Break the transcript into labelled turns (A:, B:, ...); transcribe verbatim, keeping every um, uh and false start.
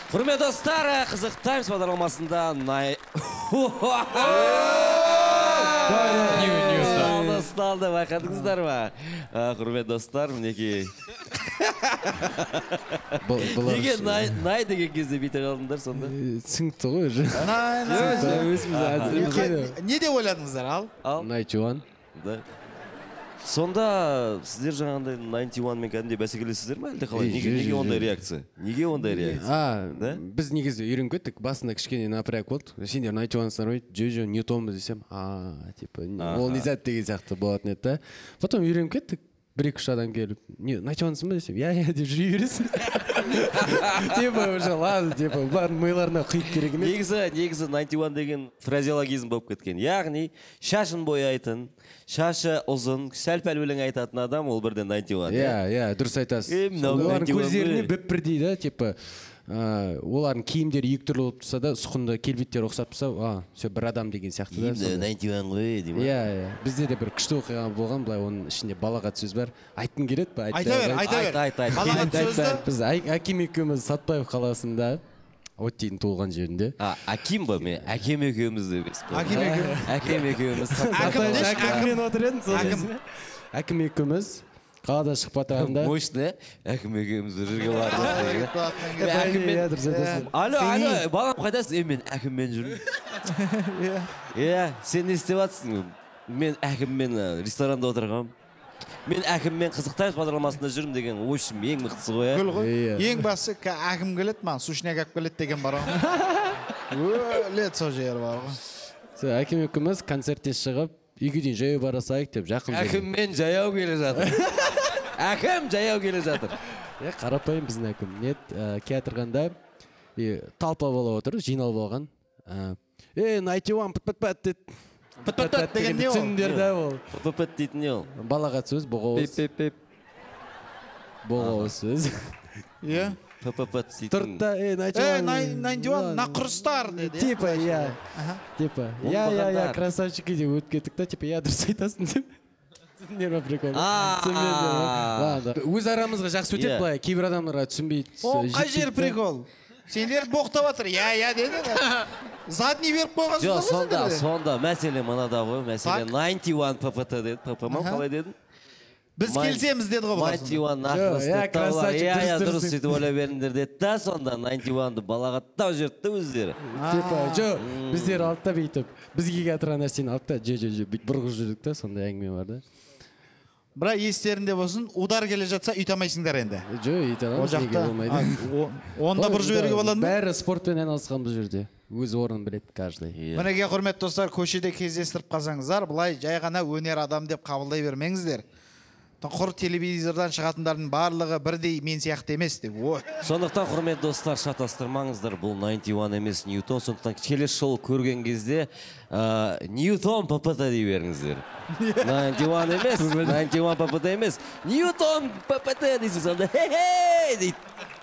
A: Құрметті достар, қызық Таймс бағдарламасында най... Сталды, байқадыңыздар ма? Құрметті достар, мінекей. Неге най деген кезде бейте қалдыңдар сонда?
B: Түсінікті ғой уже.
C: Не де ойладыңыздар, ал?
B: ninety one.
A: Сонда сіздер жаңағындай ninety one мен кәдімде бәсекелесіздер ме әлде қалай? Неге ондай реакция? Неге ондай реакция?
B: Біз негізі үйреніп кеттік, басында кішкене напряг болды. Сендер ninety one-сыңдар ғой, жо-жо Ньютонбыз десем, а, типа, ол не зат деген сияқты болатын еді. Потом үйреніп кеттік. Бір-екі үш адам келіп, ninety one-сың ба десем, я-я деп жүре бересің. Типа, уже ладно, типа, барын миларына құйып керек емес.
A: Негізі, негізі ninety one деген фразеологизм болып кеткен. Яғни, шашын бояйтын, шашы ұзын, сәл-пәл өлең айтатын адам, ол бірден ninety one.
B: Иә, иә, дұрыс айтасыз. Олардың көздеріне бүп-бір дейді, типа, олардың киімдері екі түрлі болып тұрса да, сұқында келбеттері ұқсап тұрса, а, все бір адам деген сияқты да.
A: ninety one ғой, деймін.
B: Иә, иә. Бізде де бір күшті оқиға болған, былай оның ішінде балағат сөз бар. Айтқың келеді ба?
C: Айта бер, айта бер.
A: Айт, айт,
C: балағат сөзді.
B: Біз Аким екеуміз Сатпаев қаласында, Оттейдің туылған жерінде.
A: А, Аким ба мен? Аким екеуміз деп емес.
C: Аким екеуміз.
A: Аким екеуміз.
B: Акиммен отыр едім, сол Аким екеуміз қалада шығып батырғанда.
A: Мощный, Аким екеуміз жерге бардық. Алло, алло, балам қайдасың? Мен Акиммен жүрмін. Иә, сен не істеп жатсың? Мен Акиммен ресторанда отырғам. Мен Акиммен Қызық Таймс бағдарламасында жүрмін деген ойшым ең мықтысы ғой.
C: Гүл ғой. Ең басы Аким келеді, маған сушняк алып келеді деген бар ғой. Өлет сол жер бар ғой.
B: Аким екеуміз концерттен шығып, үйге дейін жаяу бара салайық деп жақын жүрдік.
A: Акиммен жаяу келе жатыр. Аким жаяу келе жатыр.
B: Е, қарапайым біздің Аким. Нет, келатырғанда талпа бола отыр, жиналып алған. Е, ninety one пыт-пыт-пыт деді.
C: Пыт-пыт деген не ол?
B: Түсіндерді ол.
A: Пыт-пыт дейтін не ол?
B: Балағат сөз, боғауыз. Боғауыз сөз.
C: Е?
A: Пыт-пыт дейтін.
B: Тұртта, е,
C: ninety one, нақұрыстар деді.
B: Типа, я. Типа, я, я, я, красавчики деп өтіп кеттік та, типа, я дұрыс айтасың деп. Түсіндер ма прикол? Өз арамызға жақсы өтеді былай, кейбір адамдарға түсінбейді.
C: О, қай жер прикол? Сендер боқтап атыр, я, я деді. Задний беріп қойғансыз
A: ба? Жоқ, сонда, сонда, мәселе мынада ғой, мәселе ninety one ППТ деді, ПП ма қалай дедің?
C: Біз келсеміз деді ғой бұлар.
A: ninety one нақырыстықта, я, дұрыс сөйтіп ойлай беріңдер деді да, сонда ninety one-ды балағаттау жүрді өздері.
B: Типа, жо, біздер алды да бейтіп, бізге қатырған нәрсені алды да, жо, жо, жо, бұрғы жүрдік та, сонда әңгіме бар да.
C: Бірақ естерінде болсын, удар келе жатса үйтамайсыңдар енді.
B: Жо, үйтамайыз, неге болмайды.
C: Онда бір жіберге болады ма?
B: Бәрі спортпен айналысқан бұл жерде. Өз орнын біледі каждый.
C: Мінеге құрметті достар, көшеде кездестіріп қалсаңыздар, былай жай ғана өнер адам деп қабылдай бермеңіздер. Құр телевизордан шығатындардың барлығы бірдей мен сияқты емес деп.
A: Сондықтан құрметті достар, шатастырмаңыздар, бұл ninety one емес Ньютон. Сондықтан келесі жолы көрген кезде Ньютон ППТ дей беріңіздер. ninety one емес, ninety one ППТ емес, Ньютон ППТ дейсіз, сонда хе-хей дейді.